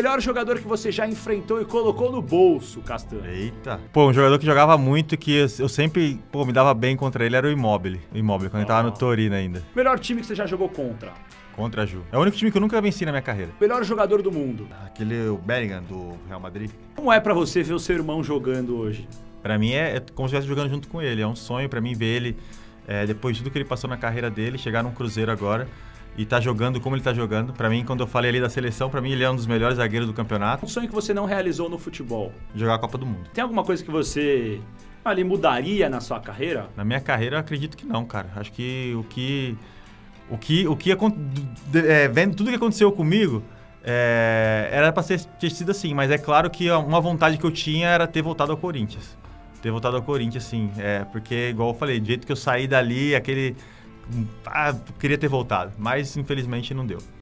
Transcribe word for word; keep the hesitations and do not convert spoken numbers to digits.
Melhor jogador que você já enfrentou e colocou no bolso, Castanho. Eita. Pô, um jogador que jogava muito, que eu, eu sempre pô, me dava bem contra ele, era o Immobile. O Immobile, quando oh. ele tava no Torino ainda. Melhor time que você já jogou contra? Contra a Ju. É o único time que eu nunca venci na minha carreira. Melhor jogador do mundo? Aquele, o Bellingham, do Real Madrid. Como é pra você ver o seu irmão jogando hoje? Pra mim é, é como se estivesse jogando junto com ele. É um sonho pra mim ver ele, é, depois de tudo que ele passou na carreira dele, chegar num Cruzeiro agora e tá jogando como ele tá jogando. Pra mim, quando eu falei ali da seleção, pra mim ele é um dos melhores zagueiros do campeonato. Um sonho que você não realizou no futebol? Jogar a Copa do Mundo. Tem alguma coisa que você ali mudaria na sua carreira? Na minha carreira, eu acredito que não, cara. Acho que o que... O que, o que é, vendo tudo que aconteceu comigo, é, era pra ser, ter sido assim, mas é claro que uma vontade que eu tinha era ter voltado ao Corinthians. Ter voltado ao Corinthians, sim. É, porque, igual eu falei, do jeito que eu saí dali, aquele... Ah, queria ter voltado, mas infelizmente não deu.